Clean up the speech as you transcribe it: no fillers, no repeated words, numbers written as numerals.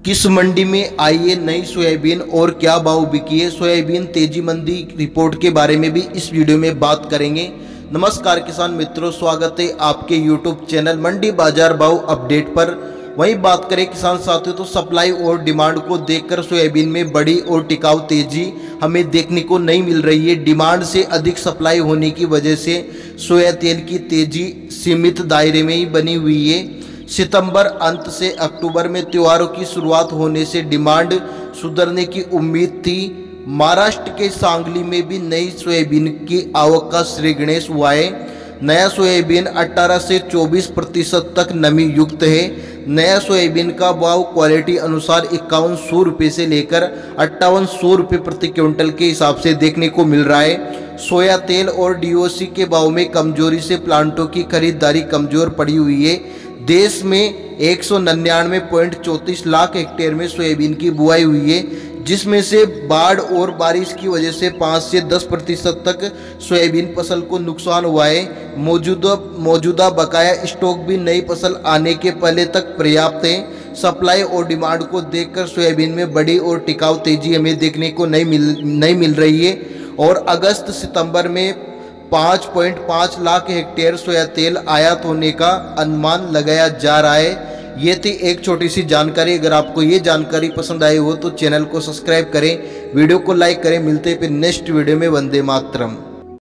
किस मंडी में आई है नई सोयाबीन और क्या भाव बिकी है। सोयाबीन तेजी मंदी रिपोर्ट के बारे में भी इस वीडियो में बात करेंगे। नमस्कार किसान मित्रों, स्वागत है आपके यूट्यूब चैनल मंडी बाजार भाव अपडेट पर। वहीं बात करें किसान साथियों तो सप्लाई और डिमांड को देखकर सोयाबीन में बड़ी और टिकाऊ तेजी हमें देखने को नहीं मिल रही है। डिमांड से अधिक सप्लाई होने की वजह से सोया तेल की तेजी सीमित दायरे में ही बनी हुई है। सितंबर अंत से अक्टूबर में त्योहारों की शुरुआत होने से डिमांड सुधरने की उम्मीद थी। महाराष्ट्र के सांगली में भी नई सोयाबीन की आवक का श्री गणेश हुआ है। नया सोयाबीन 18 से 24% तक नमी युक्त है। नया सोयाबीन का भाव क्वालिटी अनुसार 5100 रुपये से लेकर 5800 रुपये प्रति क्विंटल के हिसाब से देखने को मिल रहा है। सोया तेल और डीओसी के भाव में कमजोरी से प्लांटों की खरीदारी कमजोर पड़ी हुई है। देश में 199.34 लाख हेक्टेयर में सोयाबीन की बुआई हुई है, जिसमें से बाढ़ और बारिश की वजह से 5 से 10% तक सोयाबीन फसल को नुकसान हुआ है। मौजूदा बकाया स्टॉक भी नई फसल आने के पहले तक पर्याप्त है। सप्लाई और डिमांड को देखकर सोयाबीन में बड़ी और टिकाऊ तेजी हमें देखने को नहीं मिल रही है और अगस्त सितंबर में 5.5 लाख हेक्टेयर सोया तेल आयात होने का अनुमान लगाया जा रहा है। ये थी एक छोटी सी जानकारी। अगर आपको ये जानकारी पसंद आई हो तो चैनल को सब्सक्राइब करें, वीडियो को लाइक करें। मिलते हैं फिर नेक्स्ट वीडियो में। वंदे मातरम।